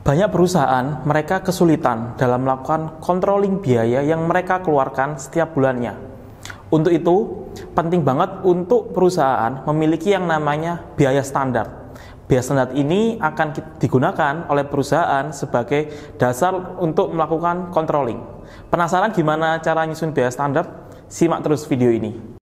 Banyak perusahaan mereka kesulitan dalam melakukan controlling biaya yang mereka keluarkan setiap bulannya. Untuk itu, penting banget untuk perusahaan memiliki yang namanya biaya standar. Biaya standar ini akan digunakan oleh perusahaan sebagai dasar untuk melakukan controlling. Penasaran gimana cara nyusun biaya standar? Simak terus video ini.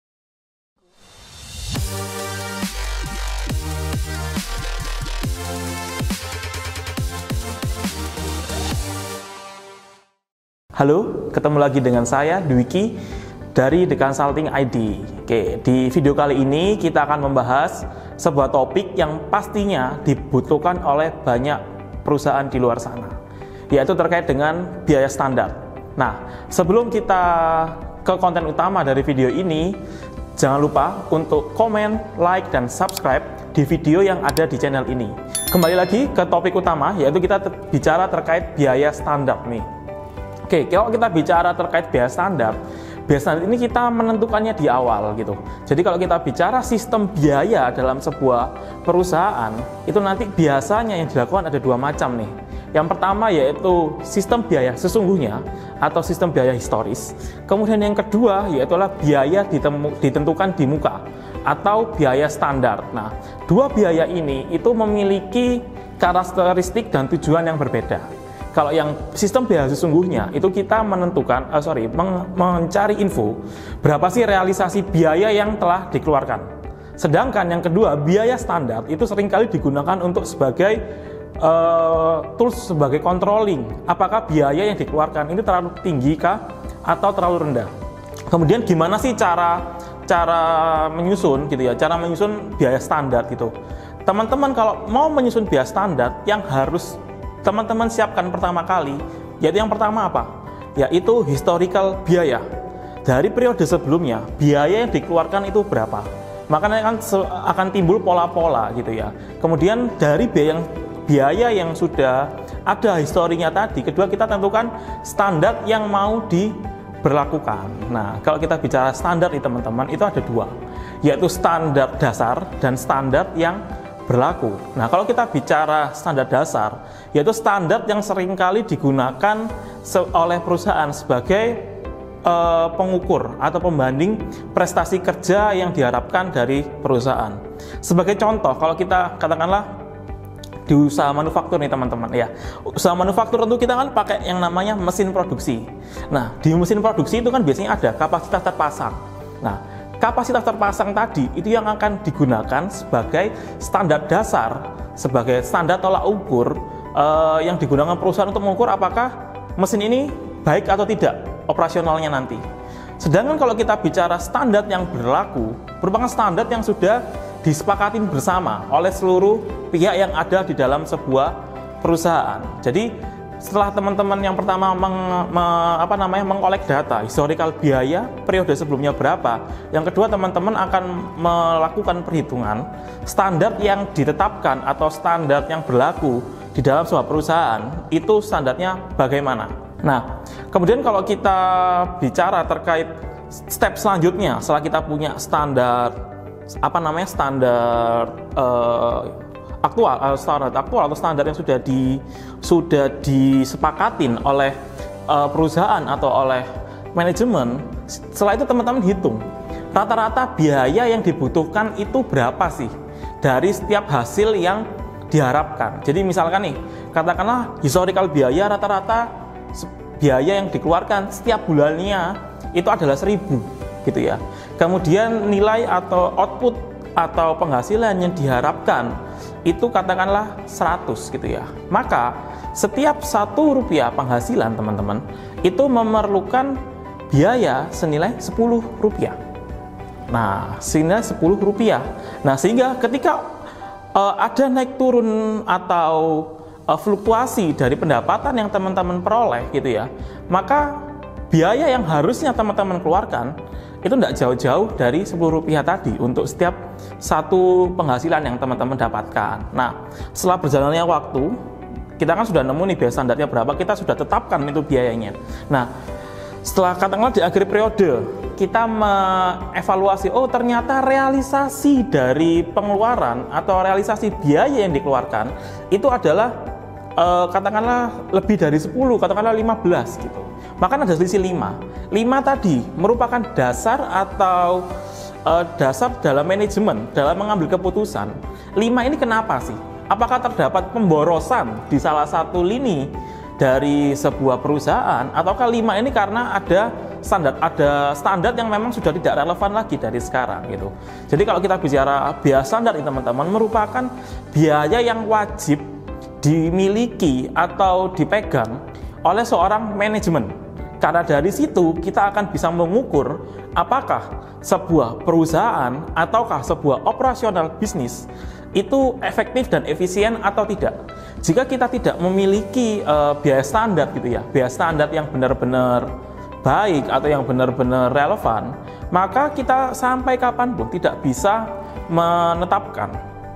Halo, ketemu lagi dengan saya, Dwiki, dari The Consulting ID. Oke, di video kali ini kita akan membahas sebuah topik yang pastinya dibutuhkan oleh banyak perusahaan di luar sana, yaitu terkait dengan biaya standar. Nah, sebelum kita ke konten utama dari video ini, jangan lupa untuk komen, like, dan subscribe di video yang ada di channel ini. Kembali lagi ke topik utama, yaitu kita bicara terkait biaya standar nih. Oke, kalau kita bicara terkait biaya standar ini kita menentukannya di awal gitu. Jadi kalau kita bicara sistem biaya dalam sebuah perusahaan, itu nanti biasanya yang dilakukan ada dua macam nih. Yang pertama yaitu sistem biaya sesungguhnya atau sistem biaya historis. Kemudian yang kedua yaitu biaya ditentukan di muka atau biaya standar. Nah, dua biaya ini itu memiliki karakteristik dan tujuan yang berbeda. Kalau yang sistem biaya sesungguhnya itu kita menentukan, mencari info berapa sih realisasi biaya yang telah dikeluarkan. Sedangkan yang kedua, biaya standar itu seringkali digunakan untuk sebagai tools sebagai controlling. Apakah biaya yang dikeluarkan ini terlalu tinggi kah atau terlalu rendah? Kemudian gimana sih cara menyusun gitu ya? Cara menyusun biaya standar gitu. Teman-teman kalau mau menyusun biaya standar yang harus teman-teman siapkan pertama kali, yaitu yang pertama apa? Yaitu historical biaya. Dari periode sebelumnya, biaya yang dikeluarkan itu berapa? Makanya akan timbul pola-pola gitu ya. Kemudian dari biaya yang sudah ada historinya tadi, kedua kita tentukan standar yang mau diberlakukan. Nah, kalau kita bicara standar nih teman-teman, itu ada dua, yaitu standar dasar dan standar yang berlaku. Nah, kalau kita bicara standar dasar, yaitu standar yang seringkali digunakan oleh perusahaan sebagai pengukur atau pembanding prestasi kerja yang diharapkan dari perusahaan. Sebagai contoh, kalau kita katakanlah di usaha manufaktur nih teman-teman ya, usaha manufaktur tentu kita kan pakai yang namanya mesin produksi. Nah, di mesin produksi itu kan biasanya ada kapasitas terpasang. Nah, kapasitas terpasang tadi itu yang akan digunakan sebagai standar dasar, sebagai standar tolak ukur yang digunakan perusahaan untuk mengukur apakah mesin ini baik atau tidak operasionalnya nanti. Sedangkan kalau kita bicara standar yang berlaku, merupakan standar yang sudah disepakatin bersama oleh seluruh pihak yang ada di dalam sebuah perusahaan. Jadi setelah teman-teman yang pertama mengkolek data historical biaya periode sebelumnya berapa, yang kedua teman-teman akan melakukan perhitungan standar yang ditetapkan atau standar yang berlaku di dalam sebuah perusahaan itu standarnya bagaimana. Nah, kemudian kalau kita bicara terkait step selanjutnya setelah kita punya standar standar aktual atau standar yang sudah disepakatin oleh perusahaan atau oleh manajemen. Setelah itu teman-teman hitung rata-rata biaya yang dibutuhkan itu berapa sih dari setiap hasil yang diharapkan. Jadi misalkan nih, katakanlah historical biaya rata-rata biaya yang dikeluarkan setiap bulannya itu adalah 1.000 gitu ya. Kemudian nilai atau output atau penghasilan yang diharapkan itu katakanlah 100 gitu ya. Maka setiap Rp1 penghasilan teman-teman itu memerlukan biaya senilai Rp10. Nah, senilai Rp10. Nah, sehingga ketika ada naik turun atau fluktuasi dari pendapatan yang teman-teman peroleh gitu ya, maka biaya yang harusnya teman-teman keluarkan itu tidak jauh-jauh dari Rp10 tadi untuk setiap satu penghasilan yang teman-teman dapatkan. Nah, setelah berjalannya waktu, kita kan sudah nemu nih biaya standarnya berapa, kita sudah tetapkan itu biayanya. Nah, setelah katakanlah di akhir periode, kita mengevaluasi, oh ternyata realisasi dari pengeluaran atau realisasi biaya yang dikeluarkan itu adalah katakanlah lebih dari 10, katakanlah 15 gitu. Maka ada selisih 5. 5 tadi merupakan dasar atau dasar dalam manajemen, dalam mengambil keputusan. 5 ini kenapa sih? Apakah terdapat pemborosan di salah satu lini dari sebuah perusahaan, ataukah 5 ini karena ada standar yang memang sudah tidak relevan lagi dari sekarang gitu. Jadi kalau kita bicara biaya standar ini teman-teman, merupakan biaya yang wajib dimiliki atau dipegang oleh seorang manajemen. Karena dari situ kita akan bisa mengukur apakah sebuah perusahaan ataukah sebuah operasional bisnis itu efektif dan efisien atau tidak. Jika kita tidak memiliki biaya standar gitu ya, biaya standar yang benar-benar baik atau yang benar-benar relevan, maka kita sampai kapanpun tidak bisa menetapkan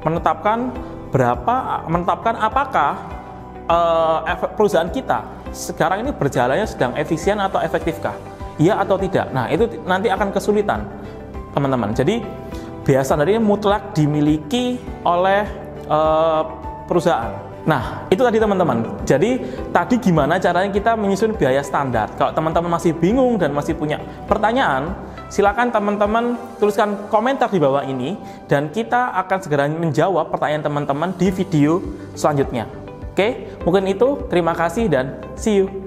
apakah perusahaan kita sekarang ini berjalannya sedang efisien atau efektifkah, iya atau tidak. Nah, itu nanti akan kesulitan teman-teman. Jadi biaya standar ini mutlak dimiliki oleh perusahaan. Nah, itu tadi teman-teman. Jadi tadi gimana caranya kita menyusun biaya standar. Kalau teman-teman masih bingung dan masih punya pertanyaan, silakan teman-teman tuliskan komentar di bawah ini dan kita akan segera menjawab pertanyaan teman-teman di video selanjutnya. Oke, mungkin itu. Terima kasih dan see you.